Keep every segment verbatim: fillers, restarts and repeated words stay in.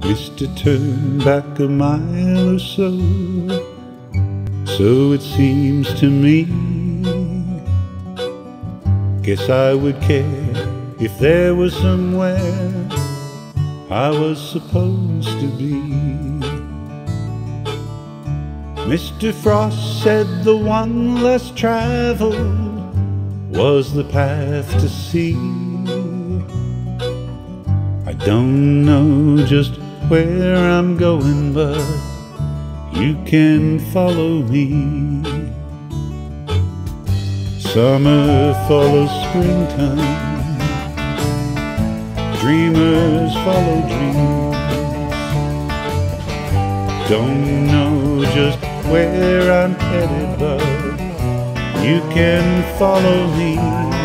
Mister Turn back a mile or so, so it seems to me. Guess I would care if there was somewhere I was supposed to be. Mister Frost said the one less traveled was the path to see. I don't know just where I'm going, but you can follow me. Summer follows springtime, dreamers follow dreams. Don't know just where I'm headed, but you can follow me.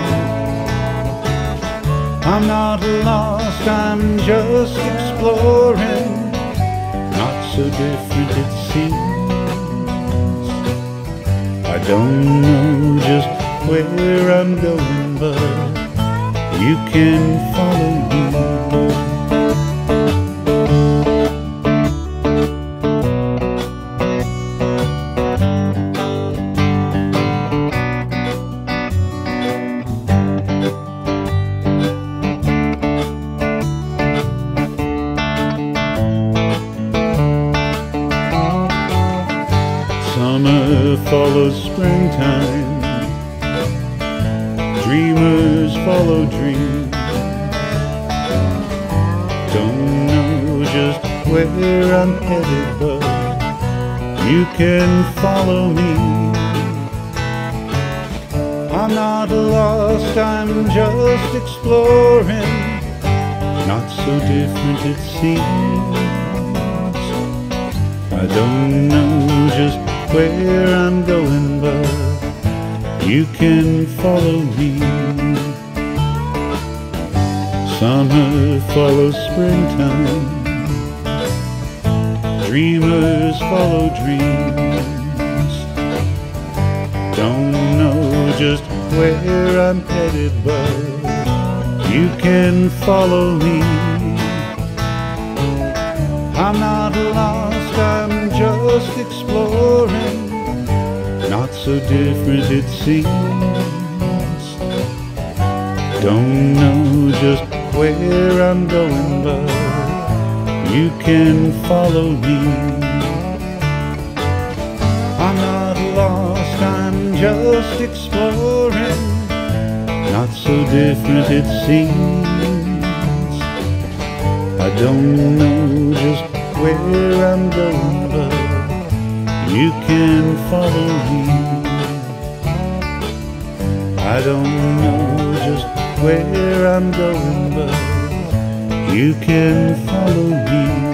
I'm not lost, I'm just exploring, not so different it seems. I don't know just where I'm going, but you can follow me. Summer follows springtime, dreamers follow dreams. Don't know just where I'm headed, but you can follow me. I'm not lost, I'm just exploring, not so different it seems. I don't know just where I'm going, but you can follow me. Summer follows springtime, dreamers follow dreams. Don't know just where I'm headed, but you can follow me. I'm not lost, I'm just exploring, not so different it seems. Don't know just where I'm going, but you can follow me. I'm not lost, I'm just exploring, not so different it seems. I don't know just where I'm going, but you can follow me. I don't know just where I'm going, but you can follow me.